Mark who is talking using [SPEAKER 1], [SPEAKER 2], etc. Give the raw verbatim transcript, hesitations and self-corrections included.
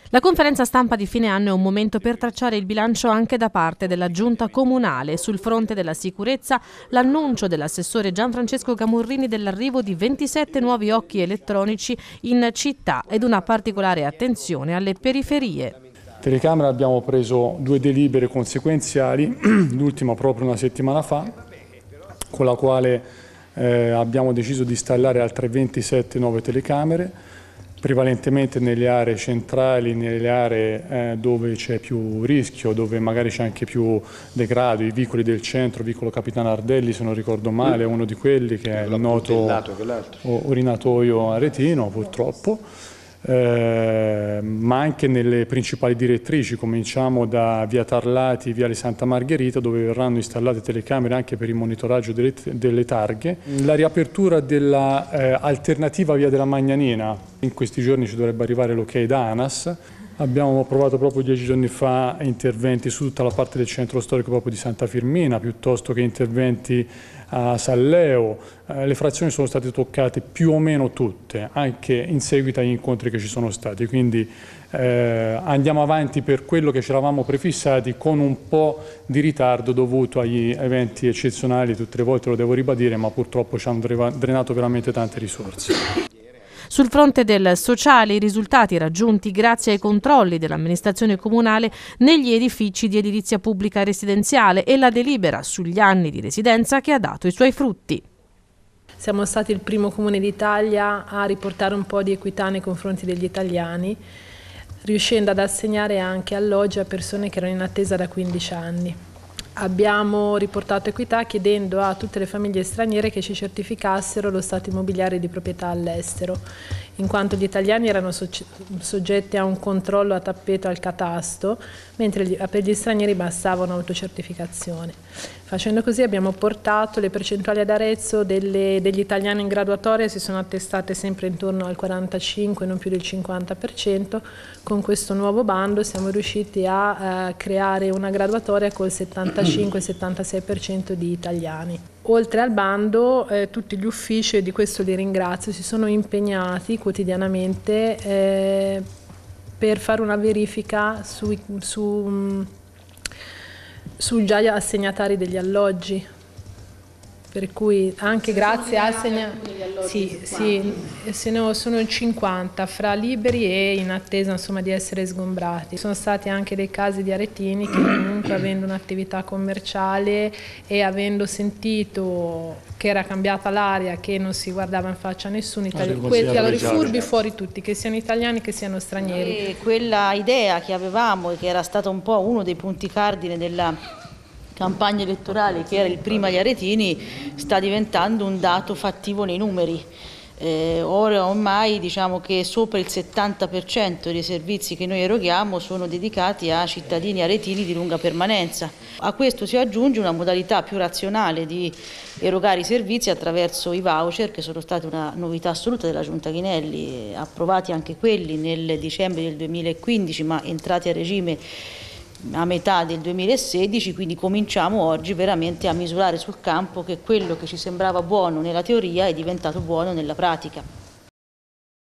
[SPEAKER 1] La conferenza stampa di fine anno è un momento per tracciare il bilancio anche da parte della Giunta Comunale. Sul fronte della sicurezza, l'annuncio dell'assessore Gianfrancesco Camurrini dell'arrivo di ventisette nuovi occhi elettronici in città ed una particolare attenzione alle periferie.
[SPEAKER 2] Telecamera abbiamo preso due delibere conseguenziali, l'ultima proprio una settimana fa, con la quale eh, abbiamo deciso di installare altre ventisette nuove telecamere, prevalentemente nelle aree centrali, nelle aree eh, dove c'è più rischio, dove magari c'è anche più degrado. I vicoli del centro, vicolo Capitano Ardelli se non ricordo male, è uno di quelli che è il noto urinatoio aretino purtroppo. Eh, ma anche nelle principali direttrici, cominciamo da via Tarlati, via Santa Margherita, dove verranno installate telecamere anche per il monitoraggio delle, delle targhe. La riapertura dell'alternativa eh, via della Magnanina, in questi giorni ci dovrebbe arrivare l'ok da ANAS. Abbiamo approvato proprio dieci giorni fa interventi su tutta la parte del centro storico proprio di Santa Firmina, piuttosto che interventi a San Leo. Eh, le frazioni sono state toccate più o meno tutte, anche in seguito agli incontri che ci sono stati, quindi eh, andiamo avanti per quello che ci eravamo prefissati, con un po' di ritardo dovuto agli eventi eccezionali, tutte le volte lo devo ribadire, ma purtroppo ci hanno drenato veramente tante risorse.
[SPEAKER 1] Sul fronte del sociale, i risultati raggiunti grazie ai controlli dell'amministrazione comunale negli edifici di edilizia pubblica residenziale e la delibera sugli anni di residenza che ha dato i suoi frutti.
[SPEAKER 3] Siamo stati il primo comune d'Italia a riportare un po' di equità nei confronti degli italiani, riuscendo ad assegnare anche alloggi a persone che erano in attesa da quindici anni. Abbiamo riportato equità chiedendo a tutte le famiglie straniere che ci certificassero lo stato immobiliare di proprietà all'estero, in quanto gli italiani erano soggetti a un controllo a tappeto al catasto, mentre per gli stranieri bastava un'autocertificazione. Facendo così abbiamo portato le percentuali ad Arezzo delle, degli italiani in graduatoria, si sono attestate sempre intorno al quarantacinque, non più del cinquanta per cento. Con questo nuovo bando siamo riusciti a eh, creare una graduatoria col settantacinque settantasei per cento di italiani. Oltre al bando, eh, tutti gli uffici, e di questo li ringrazio, si sono impegnati quotidianamente eh, per fare una verifica sui, su, su già assegnatari degli alloggi. Per cui anche grazie a assegnatari, sì, sì, se ne sono cinquanta fra liberi e in attesa insomma, di essere sgombrati. Sono stati anche dei casi di aretini che comunque avendo un'attività commerciale e avendo sentito che era cambiata l'aria, che non si guardava in faccia a nessuno, italiano, quelli, allora i furbi fuori tutti, che siano italiani che siano stranieri.
[SPEAKER 4] E quella idea che avevamo e che era stata un po' uno dei punti cardine della campagna elettorale, che era il prima gli aretini, sta diventando un dato fattivo nei numeri. Eh, ora ormai diciamo che sopra il settanta per cento dei servizi che noi eroghiamo sono dedicati a cittadini aretini di lunga permanenza. A questo si aggiunge una modalità più razionale di erogare i servizi attraverso i voucher, che sono stati una novità assoluta della Giunta Ghinelli, approvati anche quelli nel dicembre del duemilaquindici ma entrati a regime a metà del duemilasedici, quindi cominciamo oggi veramente a misurare sul campo che quello che ci sembrava buono nella teoria è diventato buono nella pratica.